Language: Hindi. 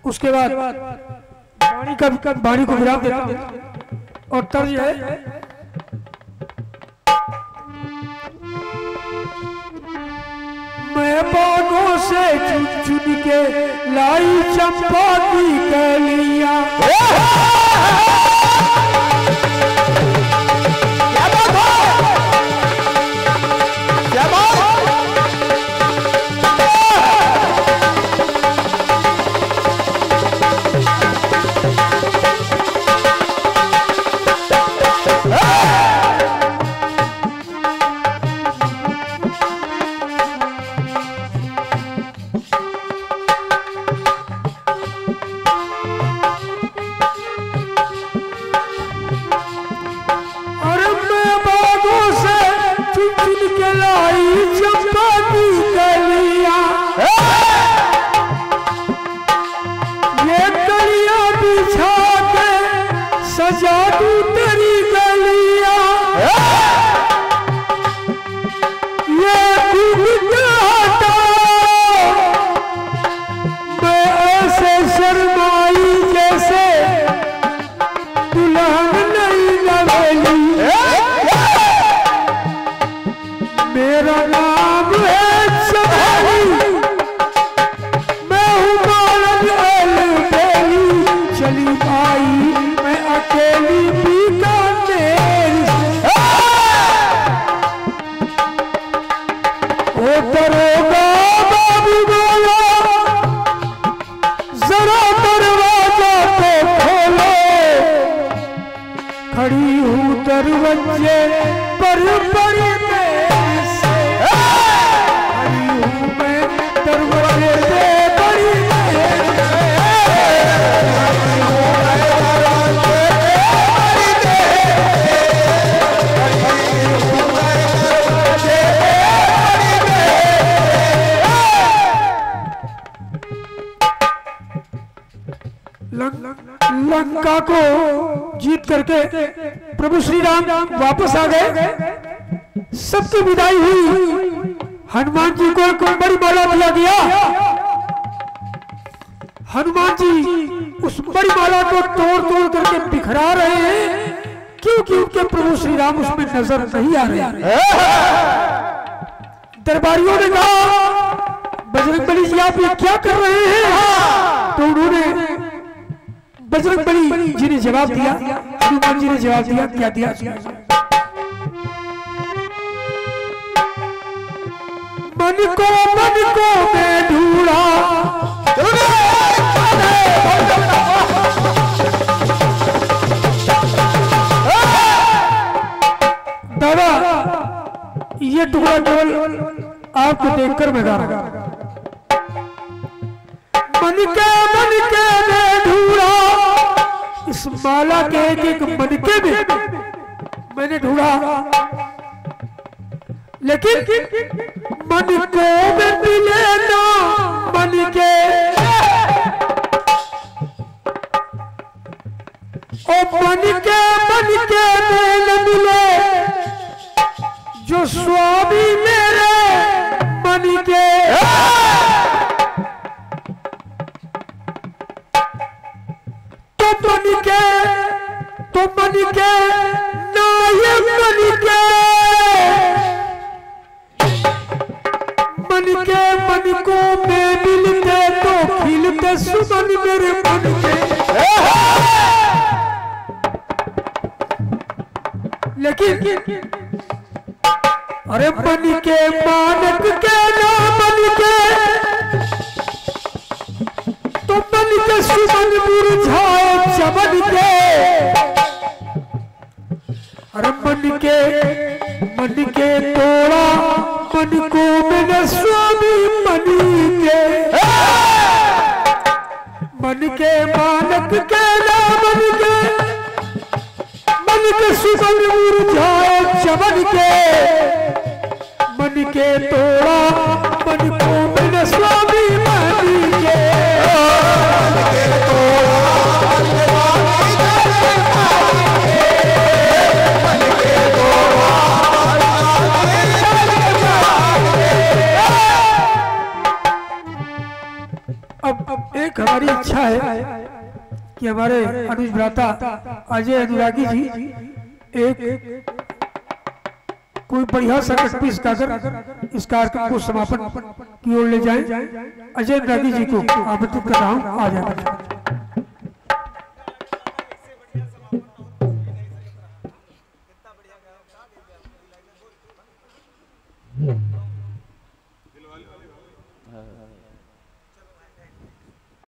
उसके बाद वाणी को विराम देता हूं और तर्ज है मैं बागों से चुन चुन के लाई चंपा की कलियां। लंका को जीत करके प्रभु श्री राम वापस आ गए। सबकी विदाई हुई। हनुमान जी को एक बड़ी माला दिया गया। हनुमान जी उस बड़ी माला को तोड़ तोड़ करके बिखरा रहे हैं क्योंकि उनके प्रभु श्री राम उसमें नजर नहीं आ रहे। दरबारियों ने कहा बजरंगबली जी आप ये क्या कर रहे हैं? तो उन्होंने बजरंगबली जी ने जवाब दिया, हनुमान जी ने जवाब दिया, क्या दिया? मन को मैं ढूंढा दादा, ये टुकड़ा केवल आपको देखकर मैं गा रहा हूं। मन के मैं ढूंढा, इस माला के एक मनके में मैंने ढूंढा, लेकिन मन को में मिले ना मनके, और मनके में न मिले जो स्वामी मेरे मन के। तो मन के नायक मन को में मिलते तो खिलते सुमन मेरे मन के। लेकिन अरे मन के मानक के ना मन के, तो मन के सुमन मुरझाए चमन के। अरे मन के तोड़ा मन को मैंने स्वामी मन के मानक के ना मन के सुमन मुरझाए चमन के। मन के तोड़ा मन को मैंने स्वामी मन के। अब एक हमारी इच्छा है कि हमारे अनुज भ्राता अजय अनुरागी जी एक कोई बढ़िया सा कटपीस गाकर इस कार्यक्रम को समापन की ओर ले जाएं। अजय अनुरागी जी को आमंत्रित कर रहा हूँ, आ जाए।